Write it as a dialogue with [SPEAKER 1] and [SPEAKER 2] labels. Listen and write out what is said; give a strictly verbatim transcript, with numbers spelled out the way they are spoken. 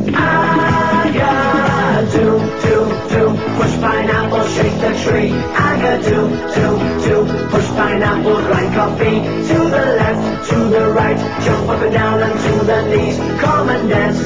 [SPEAKER 1] I got do, do, do, push pineapple, shake the tree. I got do, do, do, push pineapple, grind coffee. To the left, to the right, jump up and down onto the knees. Come and dance